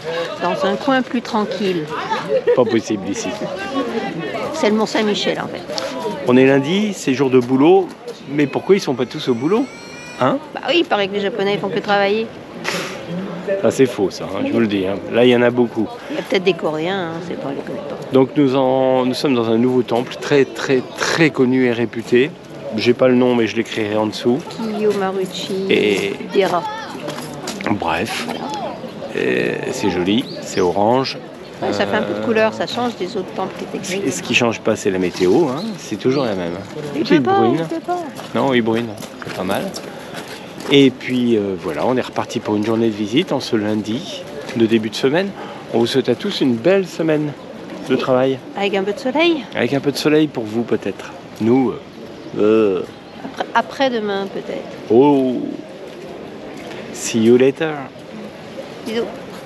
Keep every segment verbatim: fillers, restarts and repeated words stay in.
dans un coin plus tranquille. Pas possible ici. C'est le Mont-Saint-Michel en fait. On est lundi, c'est jour de boulot, mais pourquoi ils sont pas tous au boulot? Hein? Bah oui, il paraît que les Japonais ils font que travailler. Ça c'est faux ça, hein, je vous le dis. Hein. Là il y en a beaucoup. Il y a peut-être des Coréens, hein, c'est pas, on les connaît pas. Donc nous, en, nous sommes dans un nouveau temple très très très connu et réputé. J'ai pas le nom mais je l'écrirai en dessous. Kiyomaruchi Et... Dera. Bref, c'est joli, c'est orange. Ouais, ça fait un peu de couleur, ça change des autres temples qui étaient gris. Et ce qui change pas, c'est la météo, hein. C'est toujours la même. Il Petite pleut pas, brune. il pleut pas. Non, il brune, c'est pas mal. Et puis euh, voilà, on est reparti pour une journée de visite en ce lundi de début de semaine. On vous souhaite à tous une belle semaine de travail. Avec un peu de soleil. Avec un peu de soleil pour vous peut-être. Nous, euh... Après, après demain peut-être. Oh, see you later. Bisous.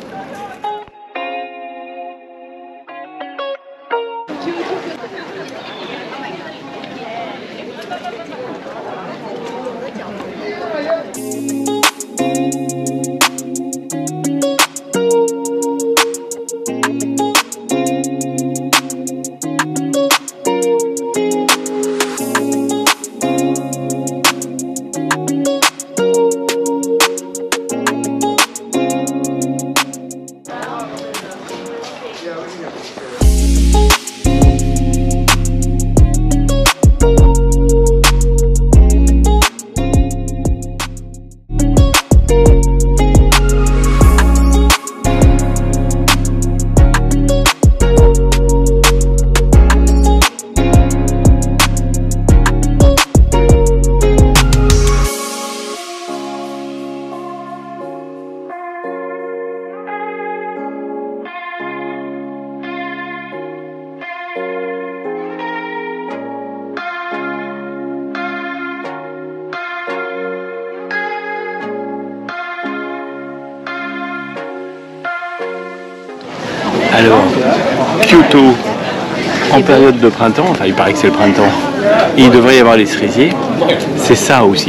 Alors, Kyoto, en période de printemps, enfin il paraît que c'est le printemps, et il devrait y avoir les cerisiers, c'est ça aussi.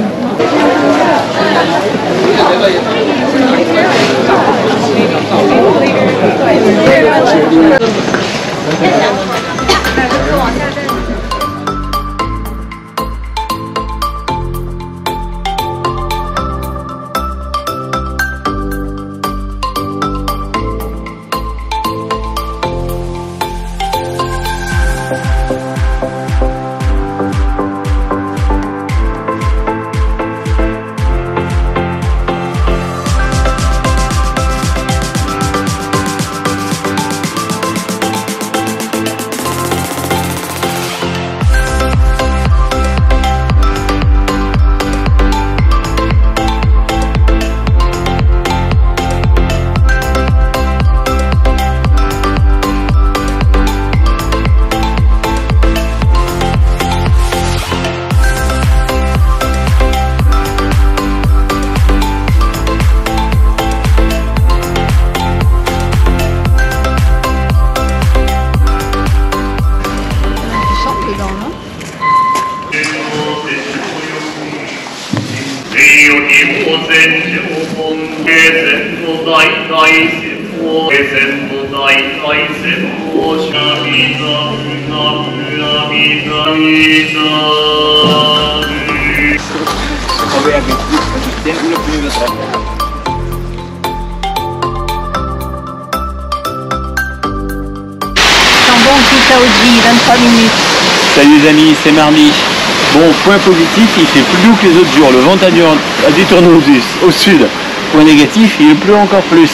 vingt-trois minutes. Salut les amis, c'est mardi. Bon, point positif, il fait plus doux que les autres jours. Le vent a dû, a dû tourner au, au sud. Point négatif, il pleut encore plus.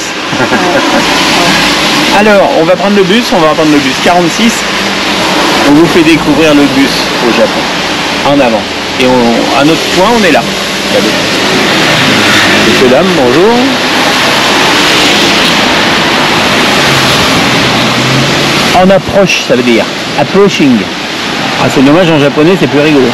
Alors, on va prendre le bus, on va prendre le bus quarante-six. On vous fait découvrir le bus au Japon. En avant. Et on, à notre point, on est là. Regardez. Messieurs, dames, bonjour. En approche, ça veut dire approaching. Ah, c'est dommage, en japonais, c'est plus rigolo.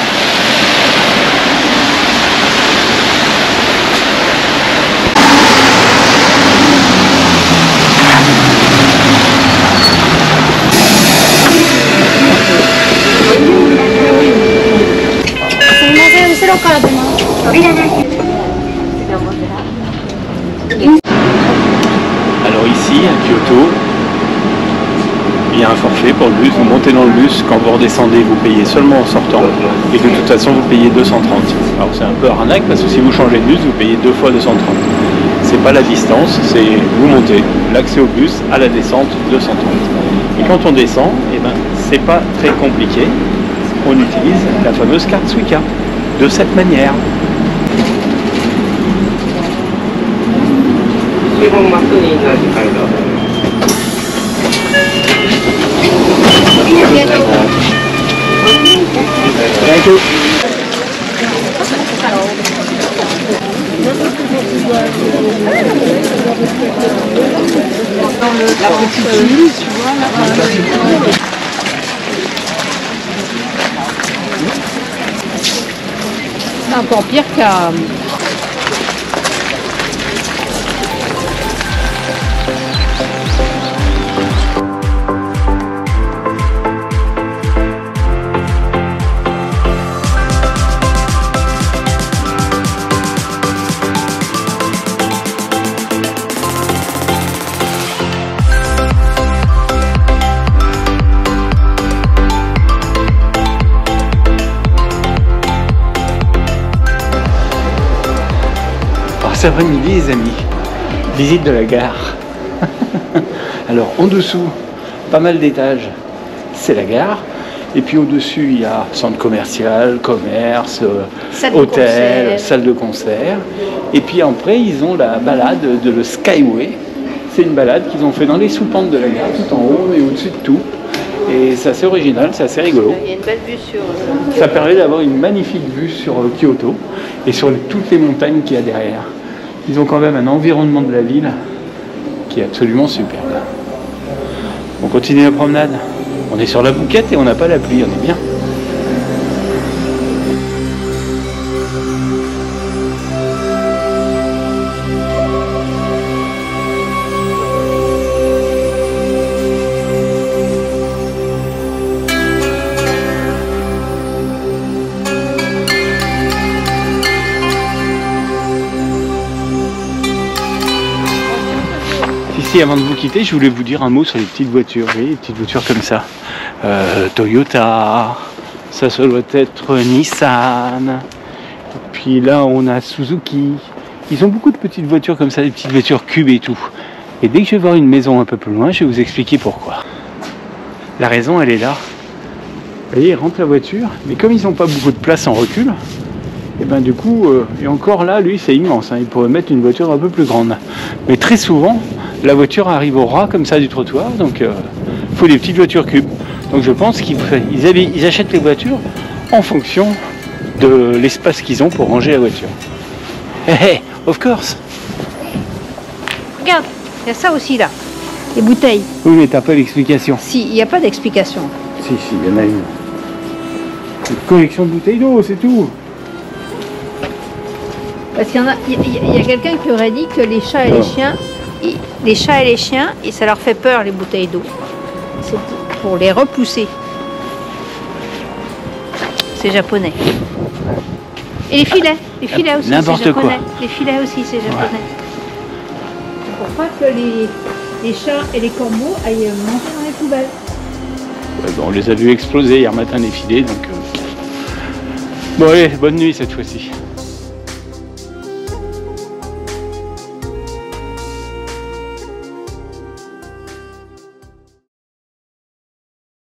Alors à Kyoto, il y a un forfait pour le bus, vous montez dans le bus, quand vous redescendez, vous payez seulement en sortant, et que de toute façon, vous payez deux cent trente. Alors c'est un peu arnaque, parce que si vous changez de bus, vous payez deux fois deux cent trente. C'est pas la distance, c'est vous montez, l'accès au bus, à la descente, deux cent trente. Et quand on descend, eh ben, c'est pas très compliqué, on utilise la fameuse carte Suica, de cette manière. Thank you. La petite île, tu vois, là. C'est encore pire qu'à... Cet après-midi les amis, visite de la gare. Alors en dessous, pas mal d'étages, c'est la gare. Et puis au-dessus, il y a centre commercial, commerce, salle hôtel, salle de concert. Et puis après, ils ont la balade de le Skyway. C'est une balade qu'ils ont fait dans les sous-pentes de la gare, tout en haut et au-dessus de tout. Et c'est assez original, c'est assez rigolo. Il y a une belle vue sur... Euh, Ça permet d'avoir une magnifique vue sur Kyoto et sur toutes les montagnes qu'il y a derrière. Ils ont quand même un environnement de la ville qui est absolument superbe. On continue la promenade. On est sur la bouquette et on n'a pas la pluie, on est bien. Ici, avant de vous quitter, je voulais vous dire un mot sur les petites voitures. Vous voyez, les petites voitures comme ça. Euh, Toyota, ça, ça doit être Nissan. Et puis là, on a Suzuki. Ils ont beaucoup de petites voitures comme ça, des petites voitures cubes et tout. Et dès que je vais voir une maison un peu plus loin, je vais vous expliquer pourquoi. La raison, elle est là. Vous voyez, ils rentrent la voiture, mais comme ils n'ont pas beaucoup de place en recul, et ben du coup, euh, et encore là, lui, c'est immense. Hein, il pourrait mettre une voiture un peu plus grande. Mais très souvent, la voiture arrive au ras comme ça du trottoir, donc il euh, faut des petites voitures cubes. Donc je pense qu'ils ils, ils achètent les voitures en fonction de l'espace qu'ils ont pour ranger la voiture. Hey, hey, of course. Regarde, il y a ça aussi là, les bouteilles. Oui, mais t'as pas l'explication. Si, il n'y a pas d'explication. Si, si, il y en a une. Une collection de bouteilles d'eau, c'est tout. Parce qu'il y en a, il y a, a, a quelqu'un qui aurait dit que les chats et oh. les chiens, ils, les chats et les chiens, et ça leur fait peur les bouteilles d'eau. C'est pour les repousser. C'est japonais. Et les filets, les filets aussi, c'est japonais. Quoi. Les filets aussi, c'est japonais. Ouais. C'est pour pas que les, les chats et les corbeaux aillent manger dans les poubelles. Ouais, bon, on les a vus exploser hier matin les filets, donc. Euh... Bon allez, bonne nuit cette fois-ci.